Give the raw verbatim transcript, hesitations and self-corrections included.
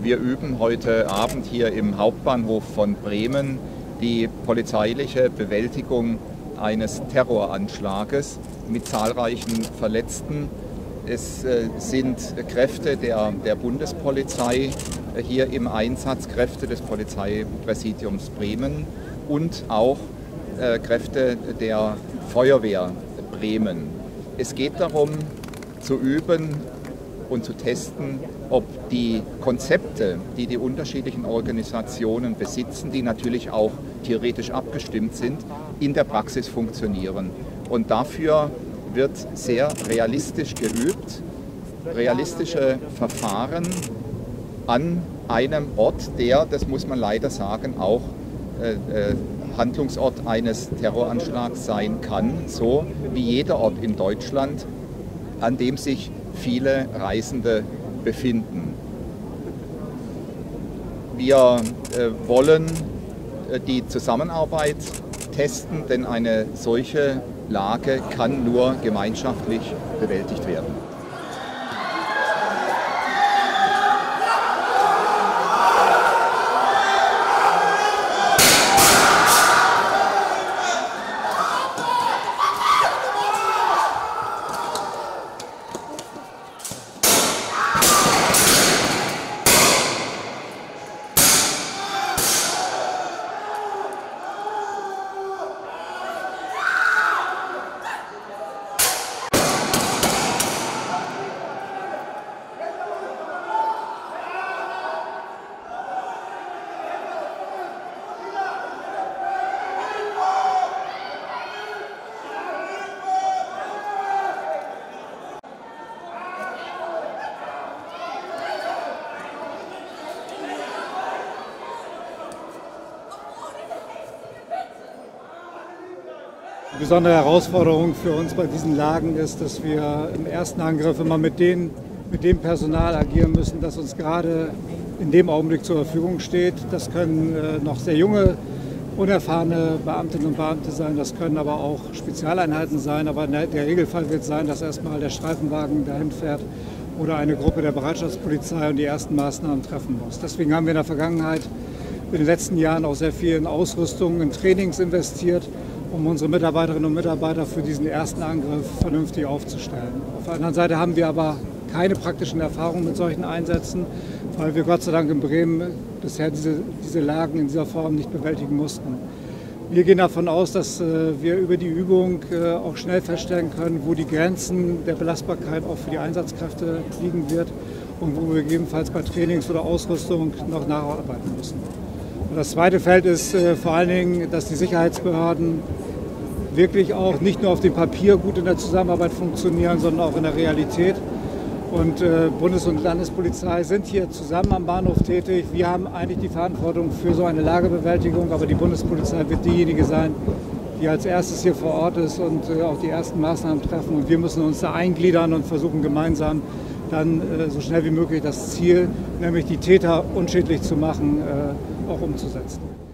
Wir üben heute Abend hier im Hauptbahnhof von Bremen die polizeiliche Bewältigung eines Terroranschlages mit zahlreichen Verletzten. Es sind Kräfte der, der Bundespolizei hier im Einsatz, Kräfte des Polizeipräsidiums Bremen und auch äh, Kräfte der Feuerwehr Bremen. Es geht darum, zu üben und zu testen, ob die Konzepte, die die unterschiedlichen Organisationen besitzen, die natürlich auch theoretisch abgestimmt sind, in der Praxis funktionieren. Und dafür wird sehr realistisch geübt, realistische Verfahren an einem Ort, der, das muss man leider sagen, auch äh, äh, Handlungsort eines Terroranschlags sein kann, so wie jeder Ort in Deutschland, an dem sich viele Reisende befinden. Wir äh, wollen äh, die Zusammenarbeit testen, denn eine solche Lage kann nur gemeinschaftlich bewältigt werden. Die besondere Herausforderung für uns bei diesen Lagen ist, dass wir im ersten Angriff immer mit, den, mit dem Personal agieren müssen, das uns gerade in dem Augenblick zur Verfügung steht. Das können äh, noch sehr junge, unerfahrene Beamtinnen und Beamte sein, das können aber auch Spezialeinheiten sein. Aber der Regelfall wird sein, dass erstmal der Streifenwagen dahin fährt oder eine Gruppe der Bereitschaftspolizei und die ersten Maßnahmen treffen muss. Deswegen haben wir in der Vergangenheit in den letzten Jahren auch sehr viel in Ausrüstung, in Trainings investiert, um unsere Mitarbeiterinnen und Mitarbeiter für diesen ersten Angriff vernünftig aufzustellen. Auf der anderen Seite haben wir aber keine praktischen Erfahrungen mit solchen Einsätzen, weil wir Gott sei Dank in Bremen bisher diese, diese Lagen in dieser Form nicht bewältigen mussten. Wir gehen davon aus, dass äh, wir über die Übung äh, auch schnell feststellen können, wo die Grenzen der Belastbarkeit auch für die Einsatzkräfte liegen wird und wo wir gegebenenfalls bei Trainings oder Ausrüstung noch nacharbeiten müssen. Das zweite Feld ist äh, vor allen Dingen, dass die Sicherheitsbehörden wirklich auch nicht nur auf dem Papier gut in der Zusammenarbeit funktionieren, sondern auch in der Realität. Und äh, Bundes- und Landespolizei sind hier zusammen am Bahnhof tätig. Wir haben eigentlich die Verantwortung für so eine Lagebewältigung, aber die Bundespolizei wird diejenige sein, die als erstes hier vor Ort ist und äh, auch die ersten Maßnahmen treffen. Und wir müssen uns da eingliedern und versuchen gemeinsam dann äh, so schnell wie möglich das Ziel, nämlich die Täter unschädlich zu machen, äh, auch umzusetzen.